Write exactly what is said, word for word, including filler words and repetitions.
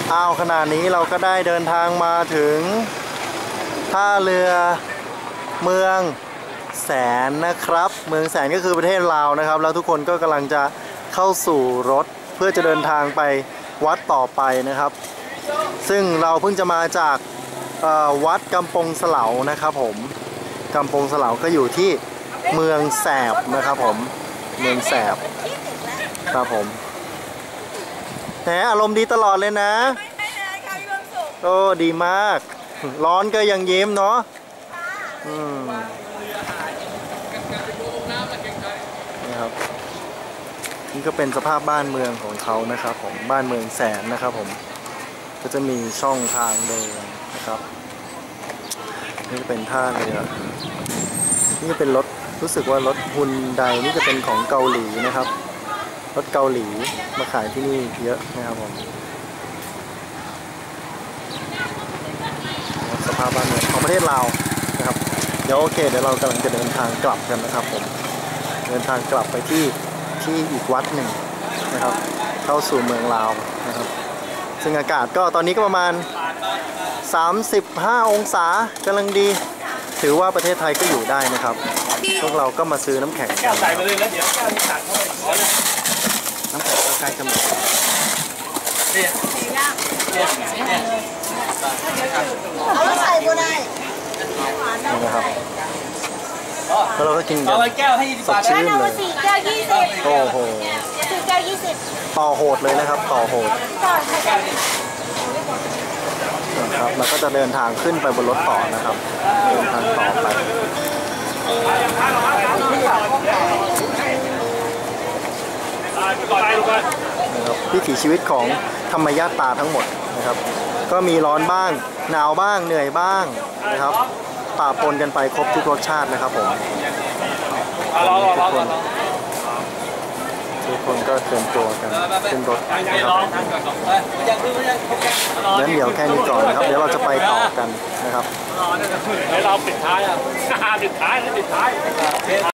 อ้าวขณะนี้เราก็ได้เดินทางมาถึงท่าเรือเมืองแสนนะครับเมืองแสนก็คือประเทศลาวนะครับแล้วทุกคนก็กำลังจะเข้าสู่รถเพื่อจะเดินทางไปวัดต่อไปนะครับซึ่งเราเพิ่งจะมาจากวัดกำปงสะเหลานะครับผมกำปงสะเหลาก็อยู่ที่เมืองแสบนะครับผมเมืองแสบครับผมแหมอารมณ์ดีตลอดเลยนะโอ้ดีมากร้อนก็ยังยิ้มเนาะอืมนี่ครับนี่ก็เป็นสภาพบ้านเมืองของเขานะครับผมบ้านเมืองแสนนะครับผมก็จะมีช่องทางเดินนะครับนี่จะเป็นท่าเรือนี่จะเป็นรถรู้สึกว่ารถฮุนไดนี่จะเป็นของเกาหลีนะครับรถเกาหลีมาขายที่นี่เยอะนะครับผมสภาพบ้านเมืองของประเทศลาวนะครับเดี๋ยวโอเคเดี๋ยวเรากำลังจะเดินทางกลับกันนะครับผมเดินทางกลับไปที่ที่อีกวัดหนึ่งนะครับเข้าสู่เมืองลาวนะครับซึ่งอากาศก็ตอนนี้ก็ประมาณสามสิบห้าองศากำลังดีถือว่าประเทศไทยก็อยู่ได้นะครับพวกเราก็มาซื้อน้ำแข็งกันใส่ไปเลยแล้วเดี๋ยวแก้วนี้ตักเข้าไปน้ำแข็งใกล้ๆจะหมดเนี่ยเอาใส่บัวได้นี่นะครับแล้วเราก็กินกันสดชื่นเลยสี่แก้วยี่สิบโอ้โหสี่แก้วยี่สิบต่อโหดเลยนะครับต่อโหดนะครับแล้วก็จะเดินทางขึ้นไปบนรถต่อนะครับเดินทางต่อไปนะครับวิถีชีวิตของธรรมญาตราทั้งหมดนะครับก็มีร้อนบ้างหนาวบ้างเหนื่อยบ้างนะครับปะปนกันไปครบทุกรสชาตินะครับผมทุกคนทุกคนก็เตรียมตัวกันขึ้นรถนะครับงั้นเดี๋ยวแค่นี้ก่อนนะครับเดี๋ยวเราจะไปต่อกันนะครับเดี๋ยวเราปิดท้ายอ่ะปิดท้ายปิดท้าย